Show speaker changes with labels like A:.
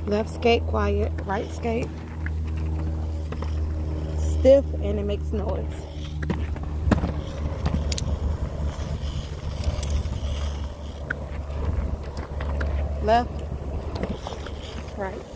A: Left skate quiet, right skate stiff and it makes noise. Left, right.